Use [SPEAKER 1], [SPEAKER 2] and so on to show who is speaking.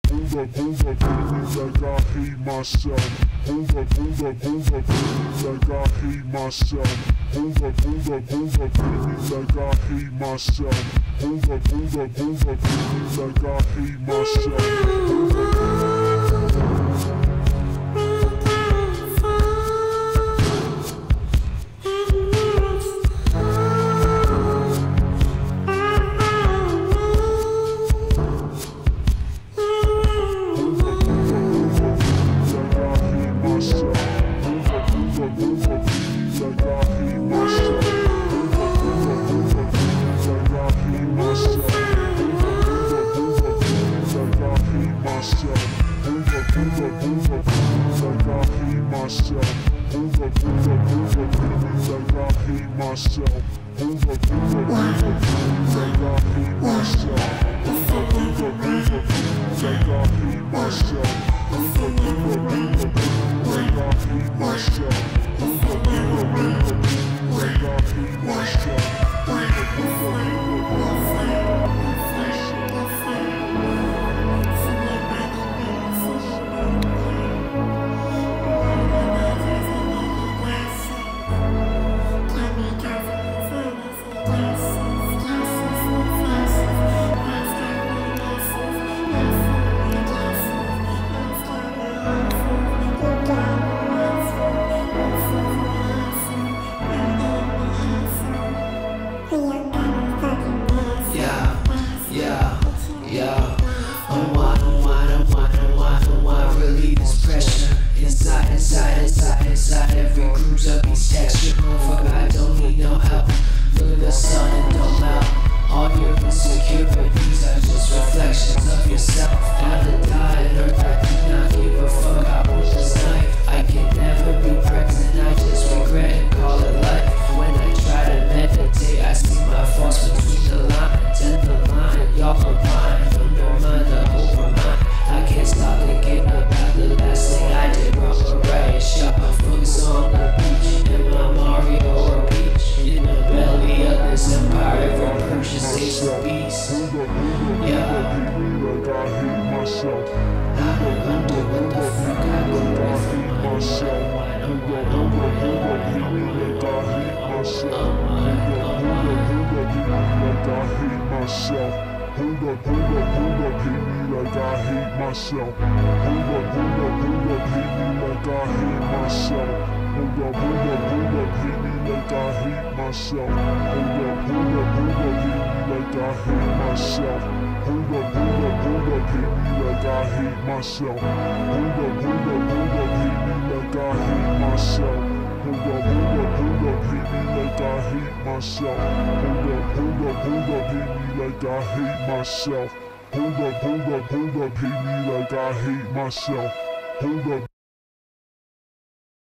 [SPEAKER 1] Hold up, hate me like I hate myself. Hold up, hate me like I hate myself. Hold up, hate me like I hate myself. Hold up, hate me like I hate myself. Hold up, hate me like I hate myself. Hold up.